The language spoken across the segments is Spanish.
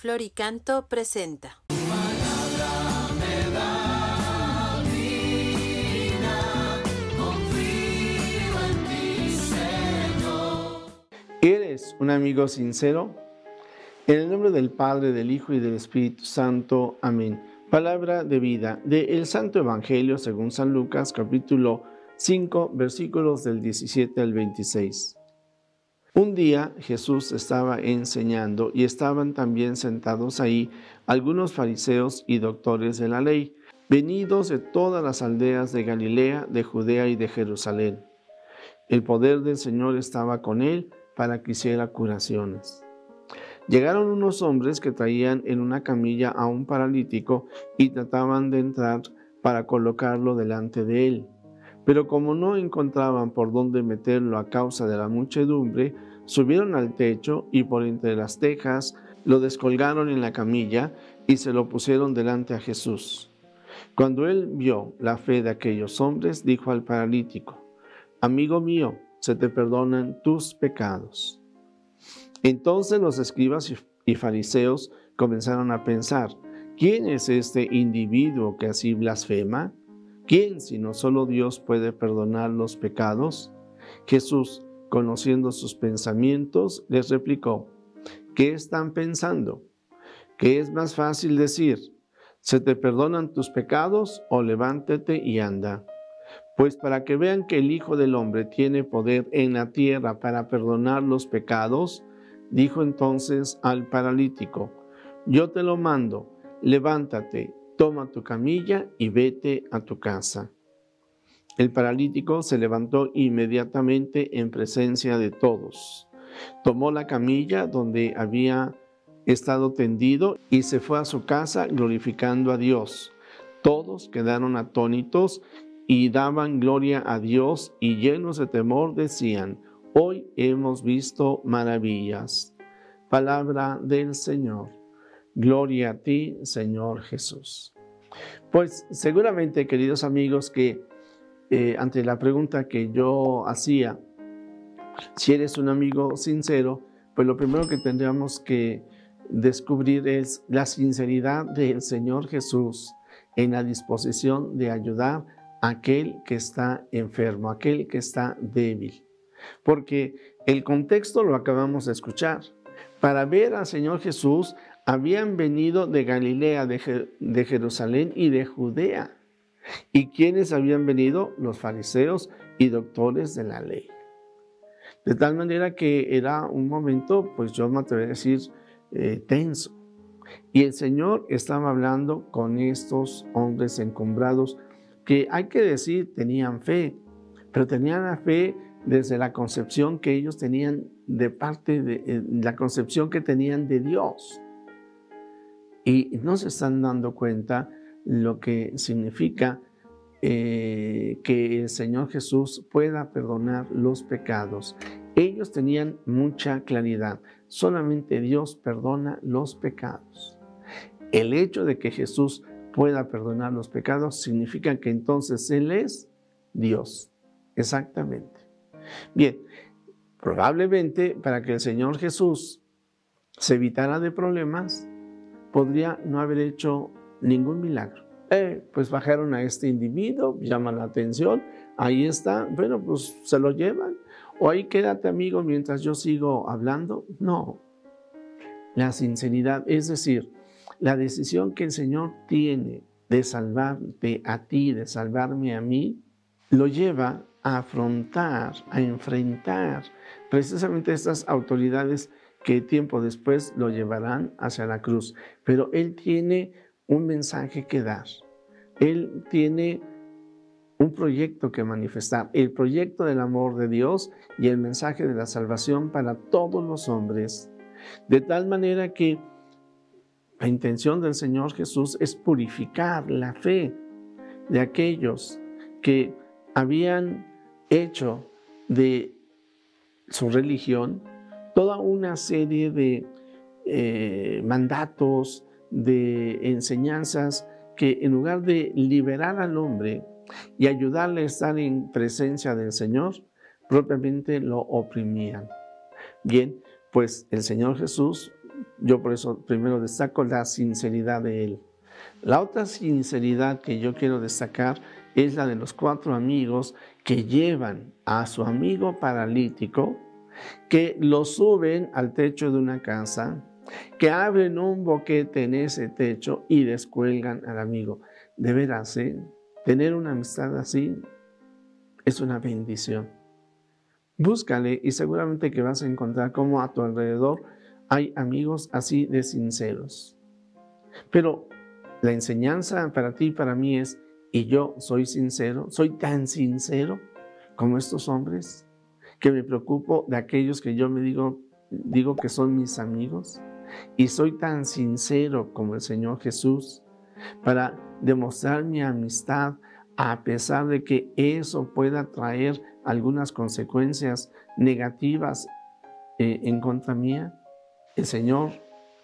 Floricanto presenta. ¿Eres un amigo sincero? En el nombre del Padre, del Hijo y del Espíritu Santo. Amén. Palabra de vida del Santo Evangelio según San Lucas, capítulo 5, versículos del 17 al 26. Un día Jesús estaba enseñando y estaban también sentados ahí algunos fariseos y doctores de la ley, venidos de todas las aldeas de Galilea, de Judea y de Jerusalén. El poder del Señor estaba con él para que hiciera curaciones. Llegaron unos hombres que traían en una camilla a un paralítico y trataban de entrar para colocarlo delante de él. Pero como no encontraban por dónde meterlo a causa de la muchedumbre, subieron al techo y por entre las tejas lo descolgaron en la camilla y se lo pusieron delante a Jesús. Cuando él vio la fe de aquellos hombres, dijo al paralítico: «Amigo mío, se te perdonan tus pecados». Entonces los escribas y fariseos comenzaron a pensar: ¿quién es este individuo que así blasfema? ¿Quién, sino solo Dios, puede perdonar los pecados? Jesús, conociendo sus pensamientos, les replicó: ¿qué están pensando? ¿Qué es más fácil decir: ¿se te perdonan tus pecados? O levántate y anda. Pues para que vean que el Hijo del Hombre tiene poder en la tierra para perdonar los pecados, dijo entonces al paralítico: yo te lo mando, levántate, toma tu camilla y vete a tu casa. El paralítico se levantó inmediatamente en presencia de todos. Tomó la camilla donde había estado tendido y se fue a su casa glorificando a Dios. Todos quedaron atónitos y daban gloria a Dios, y llenos de temor decían: hoy hemos visto maravillas. Palabra del Señor. Gloria a ti, Señor Jesús. Pues seguramente, queridos amigos, que ante la pregunta que yo hacía, si eres un amigo sincero, pues lo primero que tendríamos que descubrir es la sinceridad del Señor Jesús en la disposición de ayudar a aquel que está enfermo, a aquel que está débil. Porque el contexto lo acabamos de escuchar. Para ver al Señor Jesús habían venido de Galilea, de Jerusalén y de Judea. ¿Y quiénes habían venido? Los fariseos y doctores de la ley. De tal manera que era un momento, pues yo me atrevería a decir, tenso. Y el Señor estaba hablando con estos hombres encumbrados que, hay que decir, tenían fe, pero tenían la fe desde la concepción que ellos tenían de parte de la concepción que tenían de Dios. Y no se están dando cuenta lo que significa que el Señor Jesús pueda perdonar los pecados. Ellos tenían mucha claridad. Solamente Dios perdona los pecados. El hecho de que Jesús pueda perdonar los pecados significa que entonces Él es Dios. Exactamente. Bien, probablemente para que el Señor Jesús se evitara de problemas, podría no haber hecho ningún milagro. Pues bajaron a este individuo, llama la atención, ahí está, bueno, pues se lo llevan. O ahí quédate, amigo, mientras yo sigo hablando. No, la sinceridad, es decir, la decisión que el Señor tiene de salvarte a ti, de salvarme a mí, lo lleva a afrontar, a enfrentar precisamente estas autoridades que tiempo después lo llevarán hacia la cruz. Pero Él tiene un mensaje que dar. Él tiene un proyecto que manifestar, el proyecto del amor de Dios y el mensaje de la salvación para todos los hombres. De tal manera que la intención del Señor Jesús es purificar la fe de aquellos que habían hecho de su religión toda una serie de mandatos, de enseñanzas que, en lugar de liberar al hombre y ayudarle a estar en presencia del Señor, propiamente lo oprimían. Bien, pues el Señor Jesús Yo por eso primero destaco la sinceridad de él. La otra sinceridad que yo quiero destacar es la de los 4 amigos que llevan a su amigo paralítico, que lo suben al techo de una casa, que abren un boquete en ese techo y descuelgan al amigo. De veras, tener una amistad así es una bendición. Búscale y seguramente que vas a encontrar cómo a tu alrededor hay amigos así de sinceros. Pero la enseñanza para ti y para mí es, ¿y yo soy sincero? ¿Soy tan sincero como estos hombres? Que me preocupo de aquellos que yo me digo que son mis amigos. Y soy tan sincero como el Señor Jesús para demostrar mi amistad a pesar de que eso pueda traer algunas consecuencias negativas en contra mía. El Señor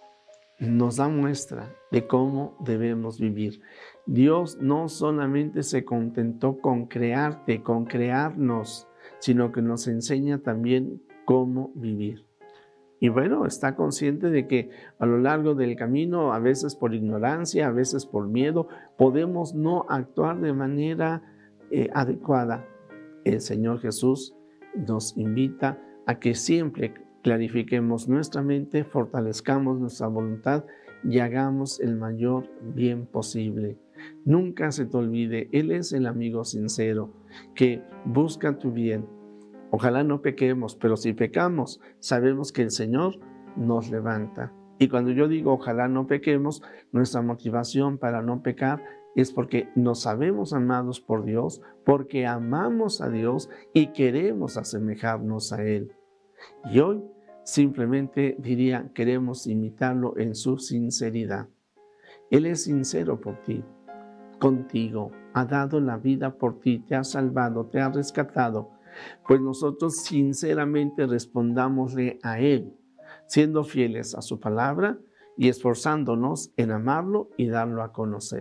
nos da muestra de cómo debemos vivir. Dios no solamente se contentó con crearte, con crearnos, sino que nos enseña también cómo vivir. Y bueno, está consciente de que a lo largo del camino, a veces por ignorancia, a veces por miedo, podemos no actuar de manera adecuada. El Señor Jesús nos invita a que siempre clarifiquemos nuestra mente, fortalezcamos nuestra voluntad y hagamos el mayor bien posible. Nunca se te olvide, Él es el amigo sincero que busca tu bien. Ojalá no pequemos, pero si pecamos, sabemos que el Señor nos levanta. Y cuando yo digo ojalá no pequemos, nuestra motivación para no pecar es porque nos sabemos amados por Dios, porque amamos a Dios y queremos asemejarnos a Él. Y hoy simplemente diría, queremos imitarlo en su sinceridad. Él es sincero por ti, contigo, ha dado la vida por ti, te ha salvado, te ha rescatado. Pues nosotros sinceramente respondámosle a Él, siendo fieles a su palabra y esforzándonos en amarlo y darlo a conocer.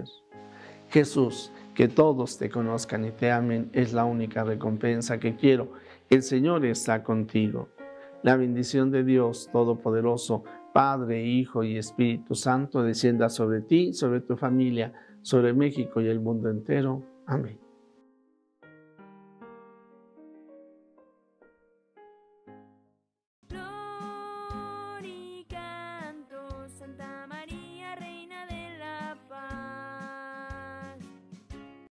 Jesús, que todos te conozcan y te amen es la única recompensa que quiero. El Señor está contigo. La bendición de Dios Todopoderoso, Padre, Hijo y Espíritu Santo, descienda sobre ti, sobre tu familia, sobre México y el mundo entero. Amén.